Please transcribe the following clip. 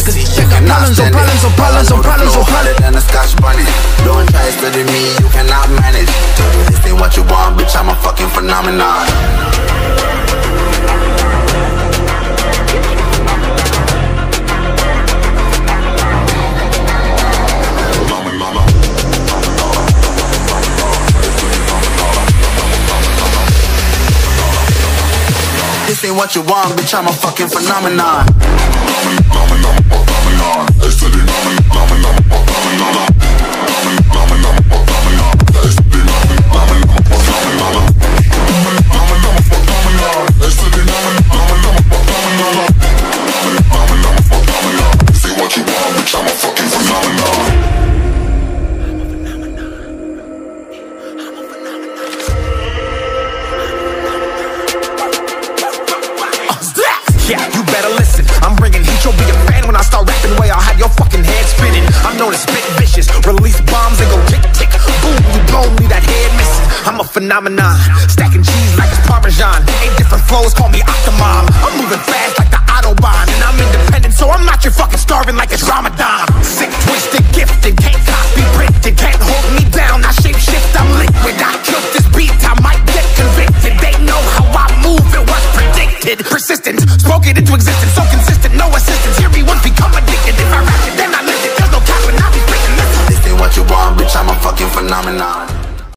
pussy, you cannot stand it. Problems, harder than a Scotch bunny. Don't try to study me, you cannot manage. This ain't what you want, bitch, I'm a fucking phenomenon. This ain't what you want, bitch, I'm a fucking phenomenon. Yeah, you better listen. I'm bringing heat, you'll be a fan when I start rapping. Way I'll have your fucking head spinning. I'm known as spit vicious, release bombs and go tick tick. Boom, you blown, leave that head missing. I'm a phenomenon, stacking cheese like it's Parmesan. 8 different flows, call me Octomom. I'm moving fast like the Autobahn, and I'm independent, so I'm not your fucking starving like it's Ramadan. Sick, twisted, gifted, can't copy, printed, can't hold me down. I shape shift, I'm liquid. I killed this beat, I might get convicted. They know how I move, it was predicted. Persistent, spoke it into existence, so consistent, no assistance. Hear me once, become addicted. If I rap it, then I live it. There's no cap and I'll be spitting. This ain't what you want, bitch, I'm a fucking phenomenon.